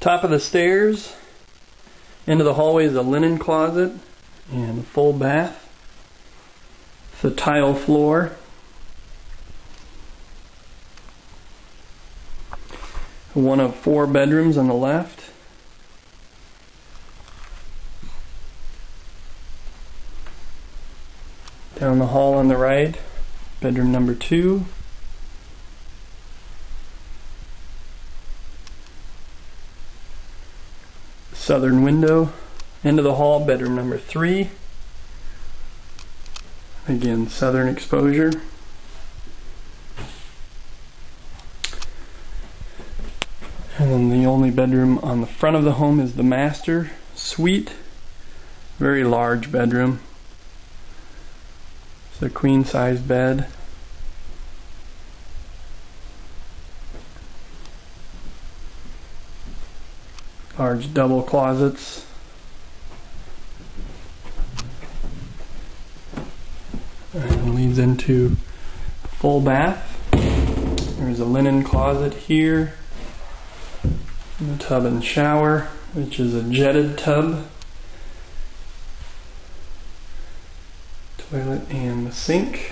Top of the stairs, into the hallway is a linen closet and a full bath. It's a tile floor. One of 4 bedrooms on the left. Down the hall on the right, bedroom number 2. Southern window, into the hall, bedroom number 3. Again, southern exposure. And then the only bedroom on the front of the home is the master suite. Very large bedroom. It's a queen size bed. Large double closets. And leads into a full bath. There's a linen closet here. The tub and shower, which is a jetted tub. Toilet and the sink.